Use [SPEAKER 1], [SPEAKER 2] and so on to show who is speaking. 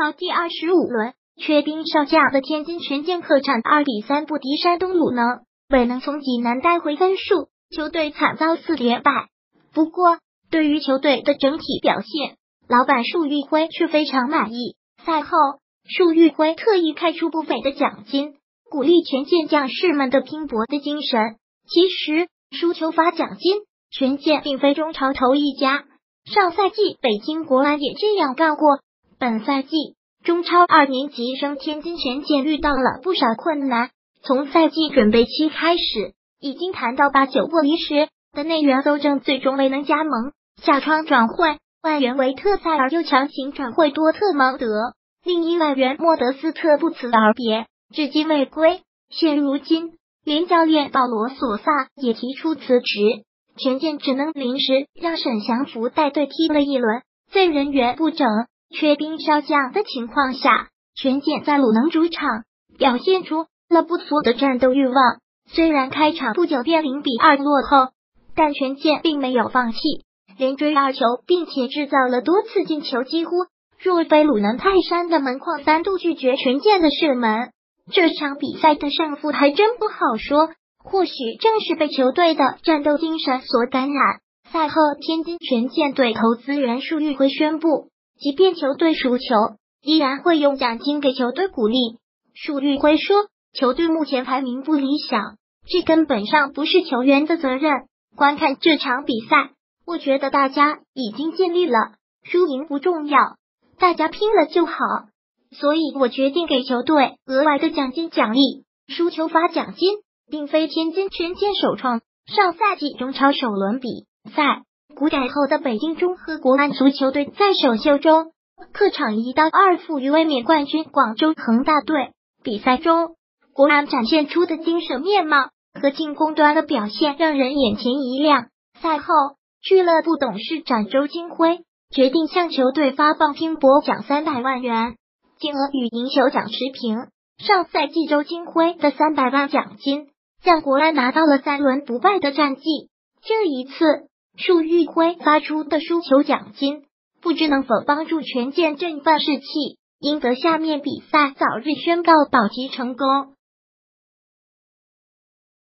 [SPEAKER 1] 超第25轮，缺兵少将的天津权健客场2-3不敌山东鲁能，未能从济南带回分数，球队惨遭4连败。不过，对于球队的整体表现，老板束玉辉却非常满意。赛后，束玉辉特意开出不菲的奖金，鼓励权健将士们的拼搏的精神。其实，输球罚奖金，权健并非中超头一家，上赛季北京国安也这样干过。本赛季，中超2年级生天津权健遇到了不少困难，从赛季准备期开始，已经谈到8、9不离10的内援搜证最终未能加盟，下窗转会，外援维特塞尔又强行转会多特蒙德，另一外援莫德斯特不辞而别，至今未归。现如今，连教练保罗索萨也提出辞职，权健只能临时让沈祥福带队踢了一轮，在人员不整、缺兵少将的情况下，权健在鲁能主场表现出了不俗的战斗欲望。虽然开场不久便0-2落后，但权健并没有放弃，连追2球，并且制造了多次进球机会。若非鲁能泰山的门框3度拒绝权健的射门，这场比赛的胜负还真不好说。或许正是被球队的战斗精神所感染。赛后，天津权健队投资人束玉辉宣布，即便球队输球，依然会用奖金给球队鼓励。束玉辉说，球队目前排名不理想，这根本上不是球员的责任。观看这场比赛，我觉得大家已经尽力了，输赢不重要，大家拼了就好。所以我决定给球队额外的奖金奖励，输球罚奖金，并非天津权健首创。上赛季中超首轮比赛，股改后的北京中赫国安足球队在首秀中客场1-2负于卫冕冠军广州恒大队。比赛中，国安展现出的精神面貌和进攻端的表现让人眼前一亮。赛后，俱乐部董事长周金辉决定向球队发放拼搏奖300万元，金额与赢球奖持平。上赛季周金辉的300万奖金让国安拿到了3轮不败的战绩。这一次，束玉辉发出的输球奖金，不知能否帮助权健振奋士气，赢得下面比赛早日宣告保级成功。